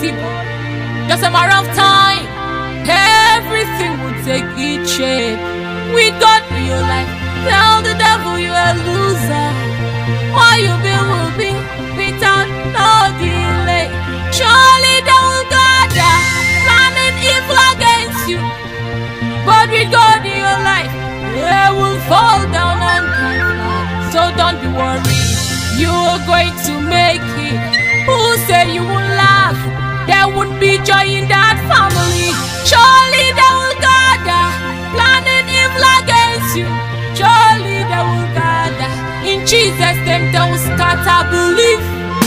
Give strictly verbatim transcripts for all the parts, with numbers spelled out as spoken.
impossible. Just a matter of time, everything will take its shape. With God in your life, tell the devil you're a loser. What you be will be without no delay. Surely they will gather, planning evil against you. But with God in your life, they will fall down on time. So don't be worried, you are going to make it. Who said you will laugh? There won't be joy in that family. Surely they will gather, planning evil against you. Surely they will gather. In Jesus' name they will scatter belief.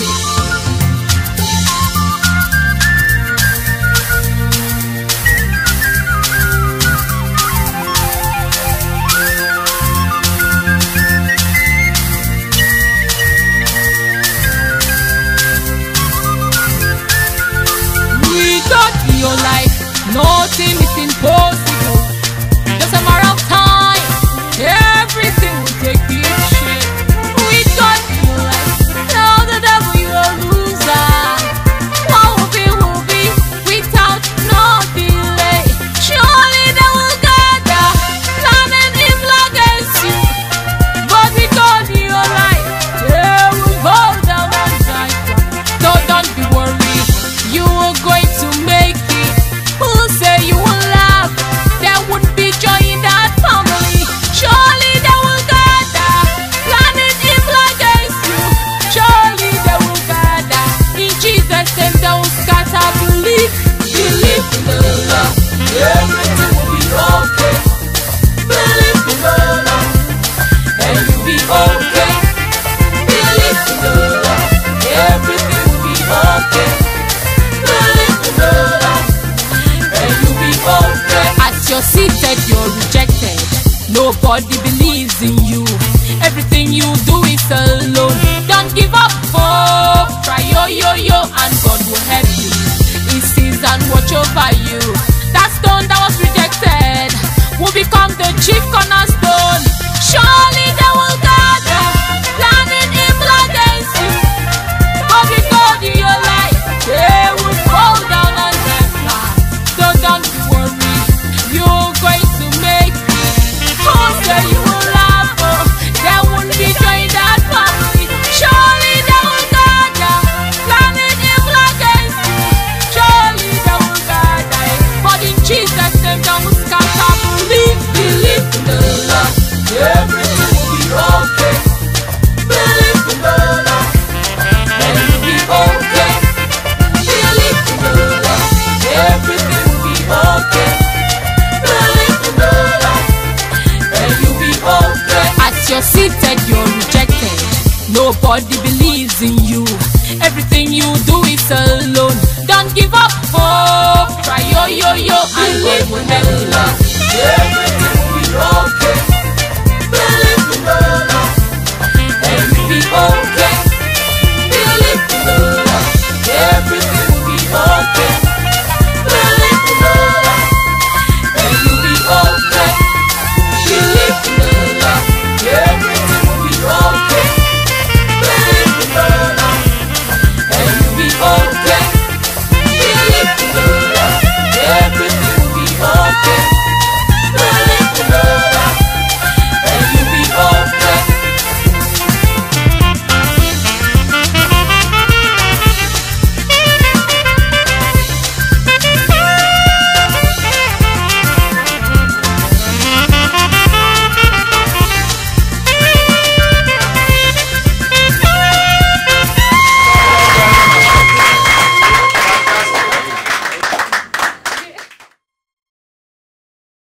Your life, nothing is impossible. Just a matter of time, everything will take its shape. With God in your life, tell the devil you're a loser. What will be, will be, without no delay. Surely they will gather, planning evil against you. But with God in your life, they will fall down and die. So don't be worried, you are going to make it. Who say you will laugh? There won't be joy in that family. Surely they will gather, planning evil against you. Surely they will gather. In Jesus' name they will scatter belief. Believe in the Lord, everything will be okay. Believe in the Lord, and you'll be okay. Believe in the Lord, everything will be okay. Believe in the Lord, okay. As you're seated, you're rejected. Nobody believes in you. Everything you do is alone. Don't give up, oh. Try yo yo yo, and God will help you. He sees and watch over you. That stone that was rejected will become the chief cornerstone. Surely they will gather, planning evil against you. But with God in your life, they will fall down on their path. So don't be worried, you're going to make it. Who say you will laugh? Oh, there won't be joy in that family. Surely they will gather, planning evil against you. Surely they will gather, but in Jesus' name they will scatter belief. Believe in the Lord, everything will be okay. Believe in the Lord, and you'll be okay. Believe in the Lord, everything will be okay. Believe in the Lord, and you'll be okay. As you're seated, you're rejected. Nobody believes in you. Everything you do is alone. Don't give up, oh. Try yo yo yo, and God will help you.